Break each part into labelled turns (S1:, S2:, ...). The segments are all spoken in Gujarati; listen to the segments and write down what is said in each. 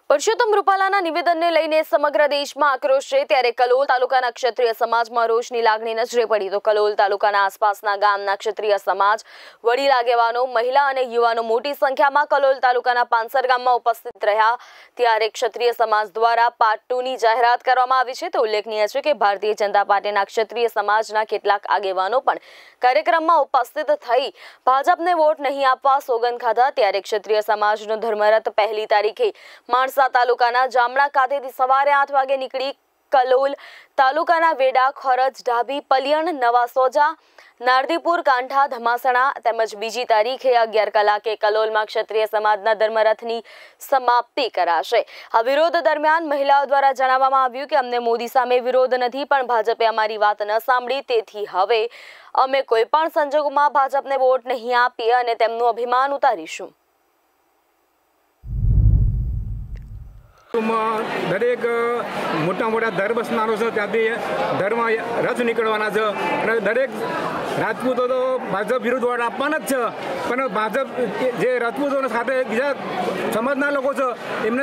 S1: પરસોત્તમ રૂપાલાના નિવેદનને લઈને સમગ્ર દેશમાં આક્રોશ છે, ત્યારે કલોલ તાલુકાના ક્ષત્રિય સમાજમાં રોષની લાગણી નજરે પડી તો કલોલ તાલુકાના આસપાસના ગામના ક્ષત્રિય સમાજ, વડીલ આગેવાનો, મહિલા અને યુવાનો મોટી સંખ્યામાં કલોલ તાલુકાના પાંસર ગામમાં ઉપસ્થિત રહ્યા। ત્યારે ક્ષત્રિય સમાજ દ્વારા પાર્ટ 2ની જાહેરાત કરવામાં આવી છે। તો ઉલ્લેખનીય છે કે ભારતીય જનતા પાર્ટીના ક્ષત્રિય સમાજના કેટલાક આગેવાનો પણ કાર્યક્રમમાં ઉપસ્થિત થઈ ભાજપને વોટ નહીં આપવા સોગંદ ખાધા। ત્યારે ક્ષત્રિય સમાજનો ધર્મરથ 1 તારીખે માણસા તાલુકાના જામણા ખાતેથી સવારે 8 વાગે નીકળી કલોલ તાલુકાના વેડા, ખોરજ, ઢાબી, પલિયણ, નવા સોજા, નારદીપુર, કાંઠા, ધમાસણા તેમજ બીજી તારીખે 11 કલાકે કલોલમાં ક્ષત્રિય સમાજના ધર્મરથની સમાપ્તિ કરાશે। આ વિરોધ દરમિયાન મહિલાઓ દ્વારા જણાવવામાં આવ્યું કે અમને મોદી સામે વિરોધ નથી, પણ ભાજપે અમારી વાત ન સાંભળી, તેથી હવે અમે કોઈ પણ સંજોગોમાં ભાજપને વોટ નહીં આપીએ અને તેમનું અભિમાન ઉતારીશું।
S2: દરેક મોટા મોટા ધર્મ સ્નાનો છે, ત્યાંથી ધર્મ રથ નીકળવાના છે અને દરેક રાજપૂતો તો ભાજપ વિરુદ્ધ વોટ આપવાના જ છે, પણ ભાજપ જે રાજપૂતો સાથે બીજા સમાજના લોકો છે એમને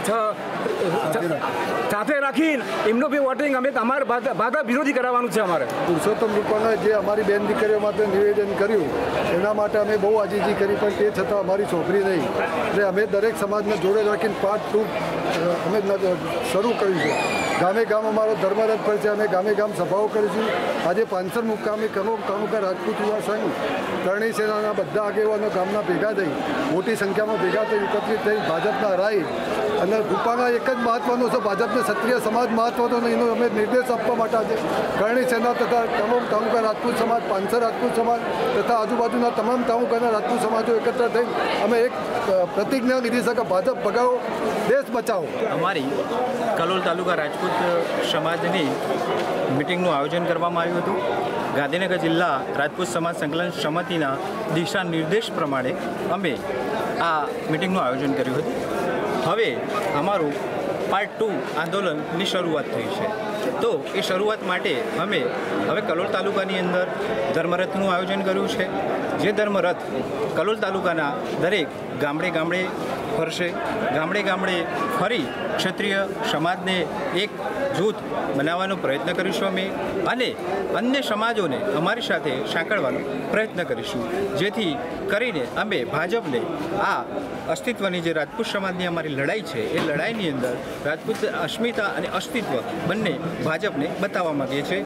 S2: સાથે રાખીને એમનું બી વોટિંગ અમે અમારે ભાજપ વિરોધી કરાવવાનું છે। અમારે
S3: પુરુષોત્તમ રૂપાલાએ જે અમારી બેન દીકરીઓ માટે નિવેદન કર્યું એના માટે અમે બહુ આજીજી કરી, પણ તે છતાં અમારી છોકરી નહીં, એટલે અમે દરેક સમાજને જોડે રાખીને પાર્ટ 2 અમે શરૂ કર્યું છે। ગામે ગામ અમારો ધર્મરથ પર છે, અમે ગામે ગામ સભાઓ કરીશું। આજે પાંસર મુકામે કલોલ તાલુકા રાજપૂત યુવા સંઘ, ત્રણેય સેનાના બધા આગેવાનો ગામના ભેગા થઈ મોટી સંખ્યામાં ભેગા થઈ એકત્રિત થઈ ભાજપના હરાઈ અને રૂપાલા એક જ મહત્વનો છે, ભાજપને ક્ષત્રિય સમાજ મહત્વનો નહીં, એનો અમે નિર્દેશ આપવા માટે આજે કરણી સેના તથા કલોલ તાલુકા રાજપૂત સમાજ, પાંસર રાજપૂત સમાજ તથા આજુબાજુના તમામ તાલુકાના રાજપૂત સમાજો એકત્ર થઈ અમે એક પ્રતિજ્ઞા લીધી છે કે ભાજપ ભગાવો, દેશ બચાવો।
S4: અમારી કલોલ તાલુકા રાજપૂત સમાજની મિટિંગનું આયોજન કરવામાં આવ્યું હતું। ગાંધીનગર જિલ્લા રાજપૂત સમાજ સંકલન સમિતિના દિશા નિર્દેશ પ્રમાણે અમે આ મિટિંગનું આયોજન કર્યું હતું। હવે અમારું પાર્ટ 2 આંદોલનની શરૂઆત થઈ છે, તો એ શરૂઆત માટે અમે હવે કલોલ તાલુકાની અંદર ધર્મરથનું આયોજન કર્યું છે। જે ધર્મરથ કલોલ તાલુકાના દરેક ગામડે ગામડે ફરશે, ગામડે ગામડે ફરી ક્ષત્રિય સમાજને એક જૂથ બનાવવાનો પ્રયત્ન કરીશું અમે, અને અન્ય સમાજોને અમારી સાથે સાંકળવાનો પ્રયત્ન કરીશું, જેથી કરીને અમે ભાજપને આ અસ્તિત્વની જે રાજપૂત સમાજની અમારી લડાઈ છે એ લડાઈની અંદર રાજપૂત અસ્મિતા અને અસ્તિત્વ બંને ભાજપને બતાવવા માગીએ છીએ।